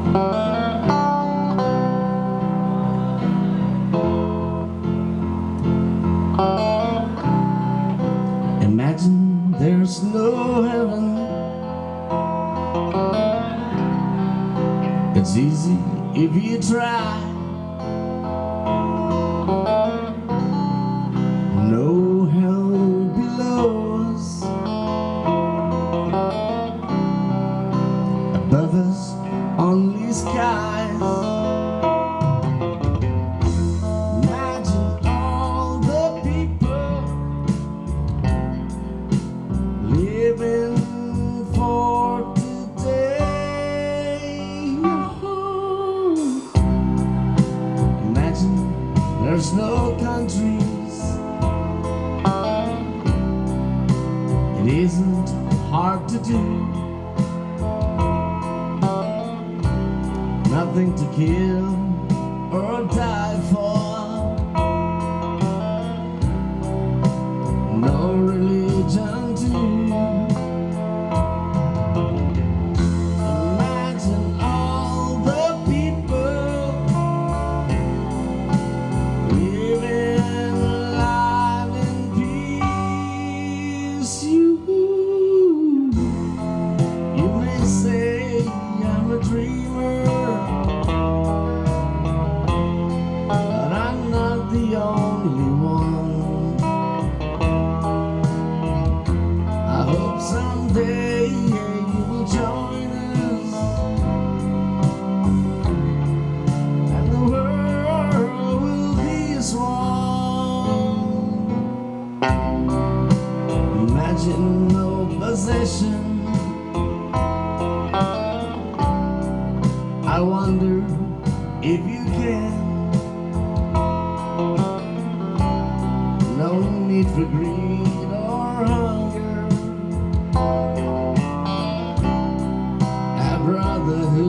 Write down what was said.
Imagine there's no heaven. It's easy if you try. No hell below us, above us only skies. Imagine all the people living for today. Imagine there's no countries. It isn't hard to do. Nothing to kill or die for. No religion too. Imagine all the people living life in peace. You may say I'm a dreamer, but I'm not the only one. I hope someday you will join us, and the world will be as one. Imagine no possession. I wonder if you can. No need for greed or hunger. A brotherhood